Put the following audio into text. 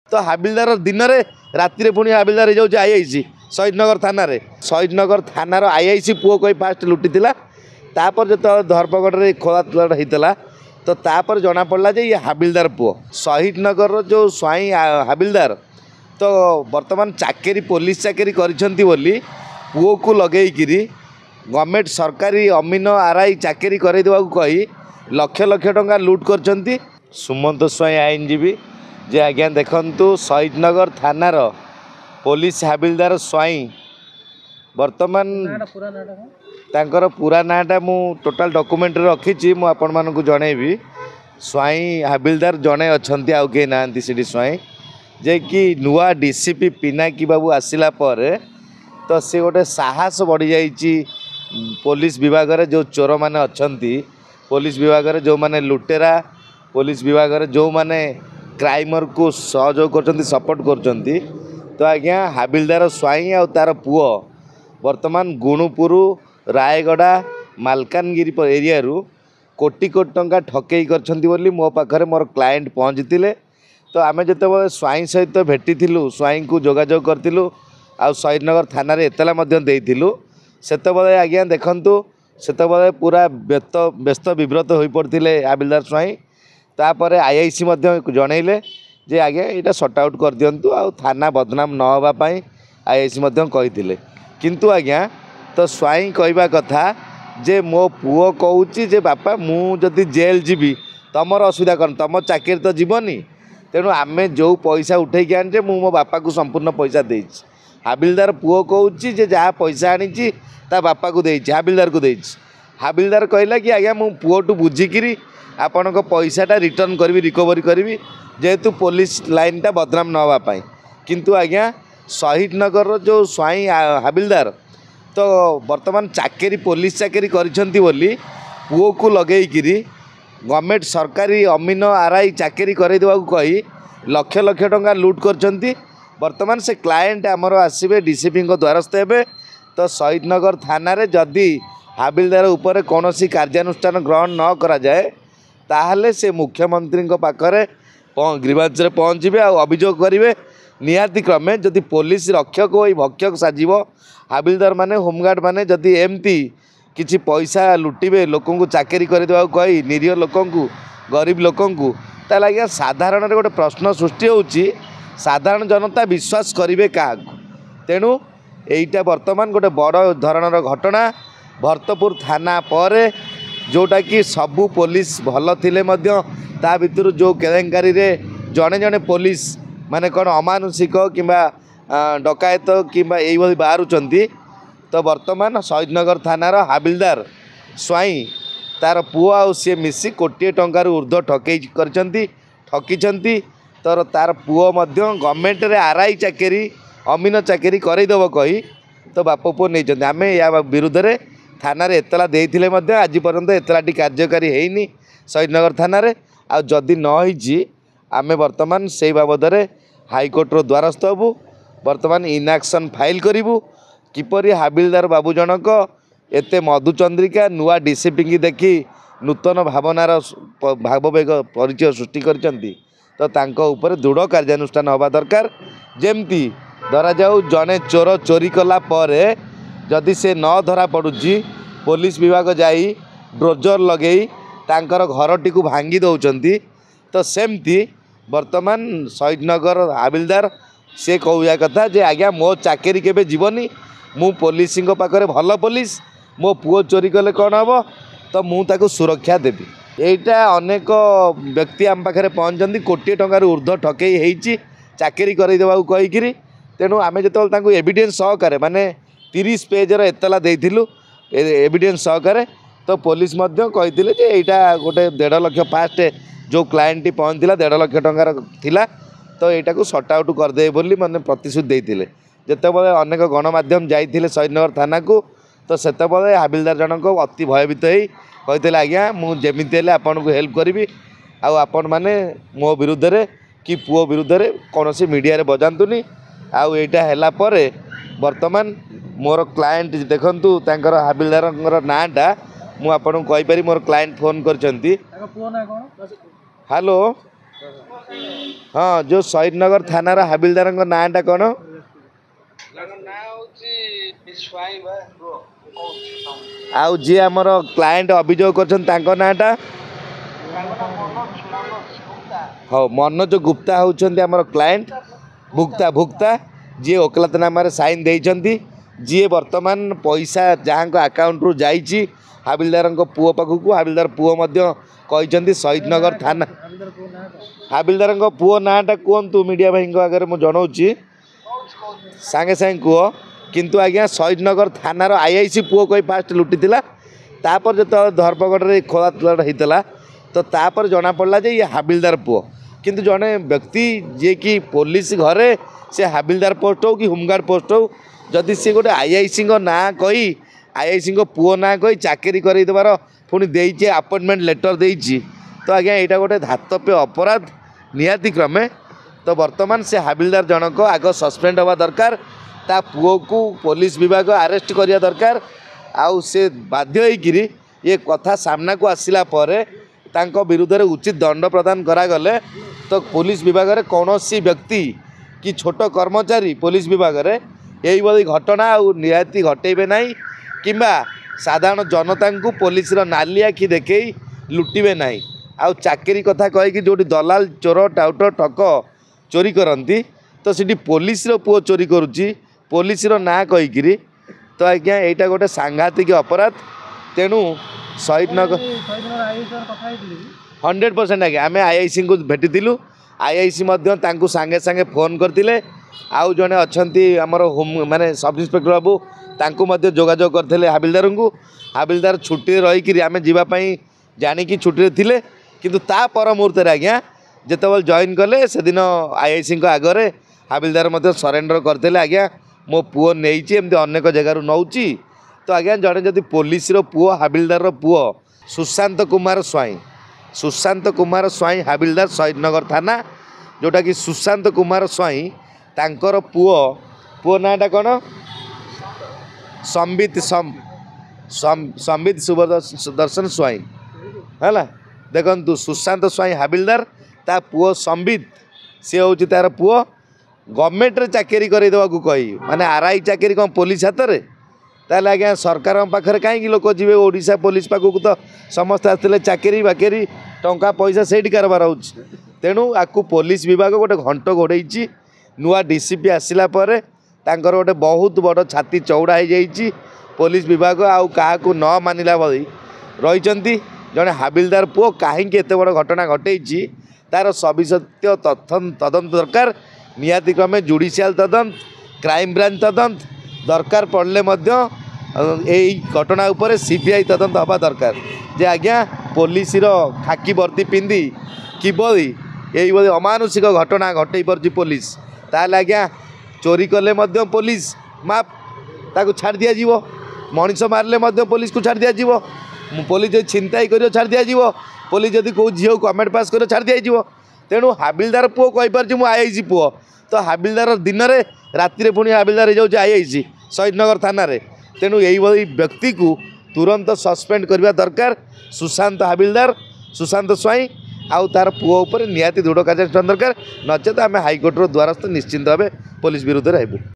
तो हाबिलदार दिन में राति पुणी हाबिलदार हो आईआईसी शहीदनगर थाना शहीदनगर थानार आईआईसी पुओ कोई फास्ट लुटी तापर जो धरपकड़ खोला होता तो तापर जना पड़ा जे ये हाबिलदार पुओ शहीदनगर जो स्वाई हाबिलदार तो वर्तमान चाकरी पुलिस चाकरी करिसेंती बोली पुओ को लगेकरी गवर्नमेंट सरकारी अमीन आरआई चाकरी करई देवा कही लक्ष लक्ष टंका लुट करचंती। सुमंत स्वाई आईनजीवी जे आज्ञा देखंतु शहीदनगर थानार पुलिस हाबिलदार स्वाई वर्तमान तांकर पूरा नाटा मु टोटाल डॉक्यूमेंट रखी मु आपण मानकु जणेबी स्वाई हाबिलदार जणे अछंती आउ के नांती सिटी स्वाई जे कि नुआ डीसीपी पिनाकी बाबू आसिला पर तो सी गोटे साहस बढ़ी जाइए पुलिस विभाग रे जो चोर माने अछंती पुलिस विभाग रे जो माने लुटेरा पुलिस विभाग रे जो माने क्राइमर को सहयोग करचंती सपोर्ट करचंती तो आज्ञा हाबिलदार स्वाई आ तार पुओ वर्तमान गुणुपुर रायगड़ा मालकानगिरी एरिया रु कोटी कोटी टंका ठकई करछंती बोली मो पाखरे मोर क्लाएंट पहुँचते तो आमे जते स्वाई सहित भेटी स्वाई को जोगाजोग करथिलु आ शहीदनगर थाना रे एतला मध्य देइथिलु सेतबेले आज्ञा देखंतु सेतबेले पूरा व्यस्त विव्रत होई पड़थिले हाबिलदार स्वाई तापर आईआईसी मध्य जणैले जे आज्ञा एटा सॉर्ट आउट कर दियंतु आ थाना बदनाम न होबा पई आईआईसी मध्य कहिथिले किंतु आज्ञा तो स्वाई कहवा कथा जे मो पुओ कहूची जे बापा मु जदि जेल जीवी तमर असुविधा कौन तुम चाकरी तो जीवनी तेणु आमे जो पैसा उठे आने मु मो बापा को संपूर्ण पैसा देछि हाबिलदार पुओ कहूची जे जहाँ पैसा आनी ता बापा को देछि हाबिलदार को देछि हाबिलदार कहला कि आज्ञा मु पुओटू बुझिकी आपण पैसाटा रिटर्न करी रिकवरी करी जेहेतु पुलिस लाइनटा बदनाम न होगापाई किंतु आज्ञा शहीदनगर जो स्वाई हाबिलदार तो वर्तमान चाकरी पुलिस चाकरी करिसेंती बोली पुओ को लगेकरी गवर्नमेंट सरकारी अमीन आरआई चाकरी करई देवा कही लक्ष लक्ष टंका लुट करचंती वर्तमान से क्लाएंट आमर आसबे डीसीपी द्वारस्थ हेबे तो शहीदनगर थाना रे जदि हाबिलदार उपर कौन कार्यानुष्ठान ग्रहण न करा जाए ताहले से मुख्यमंत्री पाखरे ग्रीवांस पहुँचे आ अभियोग करेंगे निहाती क्रमे जदि पुलिस रक्षक हो भक्षक साजिब हाबिलदार माने होमगार्ड माने जदि एमती किछि पैसा लुटिबे लोकों को चाकरी करदेवा कही निरीह लोकों को गरीब लोकों को ताले आज्ञा साधारण गोटे प्रश्न सृष्टि होउची साधारण जनता विश्वास करिवे क्या तेणु एईटा वर्तमान गोटे बड़ धरणर घटना भरतपुर थाना पर जोटा कि सबू पुलिस भल थिले मध्य ता भितर जो केलेंकारी रे जड़े जड़े पुलिस माने कौन अमानुषिक किंबा डकायत किंबा यही बाहरुचंती तो वर्तमान शहीदनगर थानार हाबिलदार स्वाई तार पुओ आ सी मिसी कोटी टंकार ऊर्ध्व ठकई ठकिचंती तर तार पुओ मध्य गवर्नमेंट रे आरआई चाकरी अमीन चाकरी करईदेव कही तो बाप पुओ नहीं आम या विरुद्ध रे थाना रे एतला देइथिले मध्य आज पर्यंत एतलाटी कार्यकारी हैनी शहीदनगर थाना रे आ जदि न होईची आमे वर्तमान से बाबद रे हाईकोर्ट रो द्वारस्थ हबू वर्तमान इनएक्शन फाइल करूँ किपरि हाबिलदार बाबू जनक एते मधुचंद्रिका नुआ डीसीपी की देखी नूतन भावनार भाववेग परिचय सृष्टि करचंती तो तांको ऊपर दृढ़ कार्यानुष्ठान होबा दरकार जेमती धरा जाऊ जने चोर चोरी कला परे जदि से न धरा पड़ुची पुलिस विभाग जाई ड्रोजर लगे तांकर घरटी को भांगी दौरान तो सेमती वर्तमान शहीदनगर हाबिलदार से कहूया कथा जे आज्ञा मो चाकरी केबे जीवनी मु पुलिस पाखरे भल पुलिस मो पुओ चोरी कले कौन हम तो मु ताको सुरक्षा देवी एटा अनेक व्यक्ति आम पाखे पहुँचती कोटी टंकार ऊर्ध्व ठकई होती चाकरी करदेवा कहीकि तेणु आम जो एविडेंस सहकारे माने 30 पेजर एतला देइथिलु एविडेंस सहकारे तो पुलिस कही यहाँ गोटे 1.5 लाख फास्ट जो क्लाएंट पहुँचला 1.5 लाख टंकार थिला तो यहाँ को सॉर्ट आउट करदे बोली मैंने प्रतिश्रुति देते जितेबाला अनेक गणमाध्यम जाइए शहीदनगर थाना को तो सेतबले हाबिलदार जनक अति भयभीत हो कहते आज्ञा मुझे आपन को हेल्प करी आपण मैंने मो विरुद्ध रे कि पुओ विरुद्ध रे कौन सी मीडिया रे बजातुनि आउ यहाँ है वर्तमान मोर क्लाएंट देखु तांकर हाबिलदार नाटा मुझे कहीपरि मोर क्लाएंट फोन कर हेलो हाँ जो शहीदनगर थानार हाबिलदार नाटा कौन आउ जी आमर क्लाएंट अभियोग कर नाटा हाँ मनोज गुप्ता होउछन्ति आमर क्लाएंट भुक्ता भुक्ता जी ओकलातनामा साइन देइछन्ति जी वर्तमान पैसा जहाँ अकाउंट रु जाइछि हाबिलदार पुओ पाखक हाबिलदार पुओ कहते शहीदनगर थाना हाबिलदार पुओ नाटा कहतु मीडिया भाई आगे मुझे जनाऊँगी सांगे सांगे कह किंतु आज्ञा शहीदनगर थानार आईआईसी पुओ कोई फास्ट लुटिला तापर जो धरपगड़ खोला होता तो तापर जना पड़ा जे ये हाबिलदार पुओ किंतु जड़े व्यक्ति जे कि पुलिस घरे से हाबिलदार पोस्ट हो कि होमगार्ड पोस्ट हो जदि सी गोटे आईआईसी ना कही आईआईसी पुओ ना कही चाकरी करदेवार पुणी देइछे अपॉइंटमेंट लेटर देइछि तो आज्ञा यहाँ गोटे धातव्य अपराध निहाती क्रमे तो वर्तमान से हाबिलदार जनक आग सस्पेंड हवा दरकार ता पुओ को पुलिस विभाग अरेस्ट करिया दरकार आउ से बाध्य होइकिरी ये कथा सामना को आसिला परे तांको विरुद्ध रे उचित दंड प्रदान करागले तो पुलिस विभाग रे कौनसी व्यक्ति कि छोट कर्मचारी पुलिस विभाग रे यही बड़ी घटना आउ निहाती घटेबे नहीं किंबा साधारण जनता को पुलिस नाली आखि देखे लुटिबे नहीं आउ चाकरी कथा कहीकि जो दलाल चोर टाउट ठक चोरी करती तो सीटी पुलिस पुओ चोरी करुच्ची पुलिस ना कहीकि तो आज्ञा यहाँ गोटे सांघातिक अपराध तेणु शहीदनगर 100% आज्ञा आम आईआईसी को भेटिलु आईआईसी सांगे सांगे फोन करते आउ जड़े अच्छा आमर होम माने सब इन्स्पेक्टर बाबू तांकु मध्य जोगाजोग करते हाबिलदार को हाबिलदार छुट्टी रहीकि आम जावाई जाणिकी छुट्टी थिले किंतु ता पर मुहूर्त आज्ञा जितेबाला जॉइन कले से दिन आईआईसी आगे हाबिलदार मध्य सरेंडर करते आज्ञा मो पुओ नहीं एमती अनेक जगार नौची तो आज्ञा जड़े जदि पुलिस पुओ हाबिलदार पुओ सुशांत कुमार स्वाई हाबिलदार शहीदनगर थाना जोटा कि सुशांत कुमार स्वाई तांकर पुओ पुओ नाटा कौन संबित सुदर्शन स्वाई है देखु सुशांत स्वाई हाबिलदार ता पुओ संबित सी हूँ तार पुओ गवर्नमेंट रे चाकरी करदेवा कही माने आरआई चाकरी कौन पुलिस हाथ में ताले आज्ञा सरकार पाखे कहीं लोक जी ओडिशा पुलिस पाखक तो समस्त आसते चाकरी बाकरी टंका पैसा से कारबार हो तेणु आपको पुलिस विभाग गोटे घंट घोड़े नुआ डीसीपी आसला तांकर गोटे बहुत बड़ छाती चौड़ा हो जाइए पुलिस विभाग आउ क्या न मानिला भली रही जड़े हाबिलदार पुओ कहीं एत बड़ घटना घटे तार सविसत्य तदंत दरकार निहाती क्रमे जुडिशियाल तदंत क्राइम ब्रांच तदंत दरकार पड़े यही घटना उपरे सीबीआई तदंत हवा दरकार जे आज्ञा पुलिस खाकी वर्दी पिंधि किभली यही बड़ी अमानुषिक घटना घटे पार्टी पुलिस ताल आज्ञा चोरी कले पुलिस माप ताकू छाड़ दिया जीवो मनीष मारे पुलिस को छाड़ दिया जीवो पुलिस जो छिनताई कर छाड़ दिया जीवो पुलिस जदि कौ झील कमेंट पास कर छाड़ दिया जीवो तेणु हाबिलदार पुओ कहीपर मु आईआईसी पुओ तो हाबिलदार दिन में राति पुणी हाबिलदार हो जाए आईआईसी शहीदनगर थाना तेणु यही व्यक्ति को तुरंत सस्पेंड करने दरकार सुशांत हाबिलदार सुशांत स्वाई आउ तार पुओ उपर निहाती दृढ़ कार्यानुष्ठान दरकार नचेत आम हाइकोर्टर द्वारस्थ निश्चिंत भाव पुलिस विरुद्ध आइबु।